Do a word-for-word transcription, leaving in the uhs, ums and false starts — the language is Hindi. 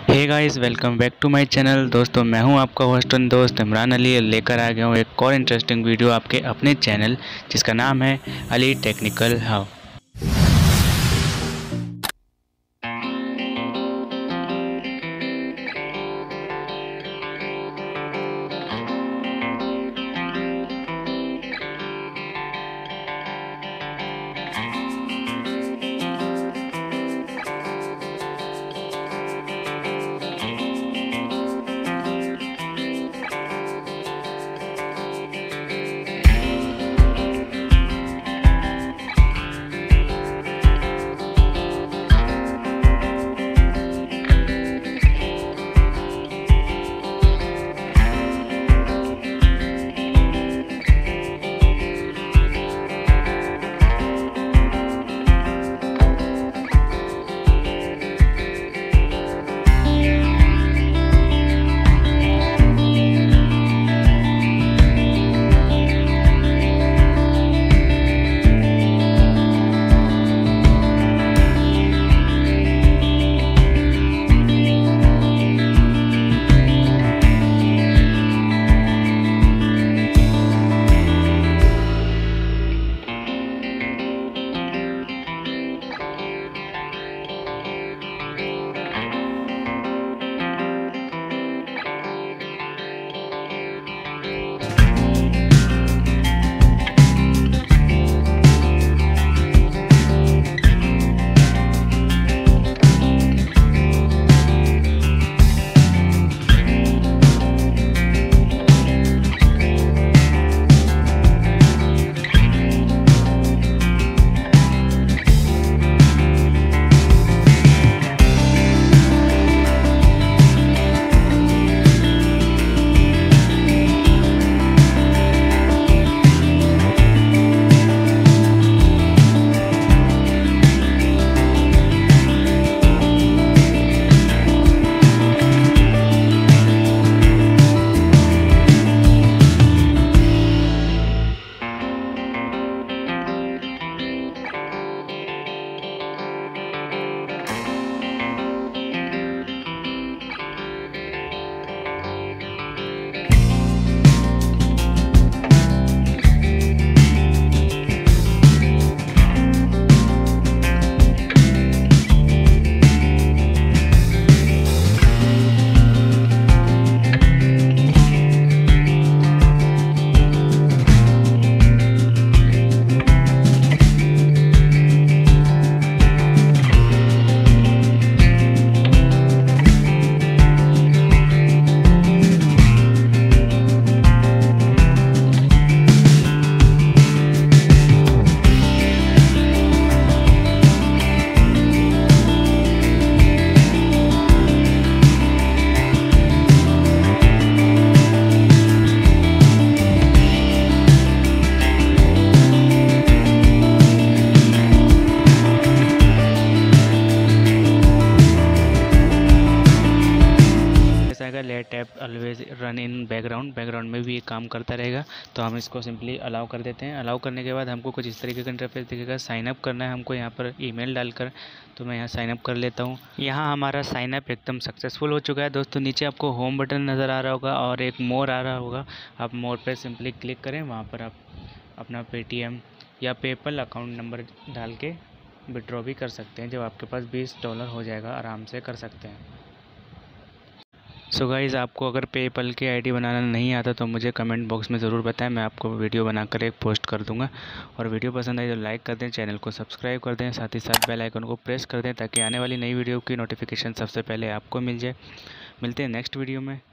Hey guys, welcome back to my channel. दोस्तों, मैं हूं आपका होस्ट एंड दोस्त इमरान अली। लेकर आ गया हूं एक और इंटरेस्टिंग वीडियो आपके अपने चैनल, जिसका नाम है अली टेक्निकल हब। अगर let app always run in background background में भी ये काम करता रहेगा। तो हम इसको सिंपली अलाउ कर देते हैं। अलाउ करने के बाद हमको कुछ इस तरीके का इंटरफेस दिखेगा। साइन अप करना है हमको यहाँ पर ईमेल डालकर। तो मैं यहाँ साइन अप कर लेता हूँ। यहाँ हमारा साइन अप एकदम सक्सेसफुल हो चुका है। दोस्तों, नीचे आपको होम बटन नज़र आ रहा होगा और एक मोर आ रहा होगा। आप मोर पर सिंपली क्लिक करें। वहाँ पर आप अपना पेटीएम या पेपल अकाउंट नंबर डाल के विड्रॉ भी कर सकते हैं। जब आपके पास बीस डॉलर हो जाएगा, आराम से कर सकते हैं। सो so गाइज़, आपको अगर पेपल की आईडी बनाना नहीं आता तो मुझे कमेंट बॉक्स में ज़रूर बताएं। मैं आपको वीडियो बनाकर एक पोस्ट कर दूंगा। और वीडियो पसंद आई तो लाइक कर दें, चैनल को सब्सक्राइब कर दें, साथ ही साथ बेल आइकन को प्रेस कर दें ताकि आने वाली नई वीडियो की नोटिफिकेशन सबसे पहले आपको मिल जाए। मिलते हैं नेक्स्ट वीडियो में।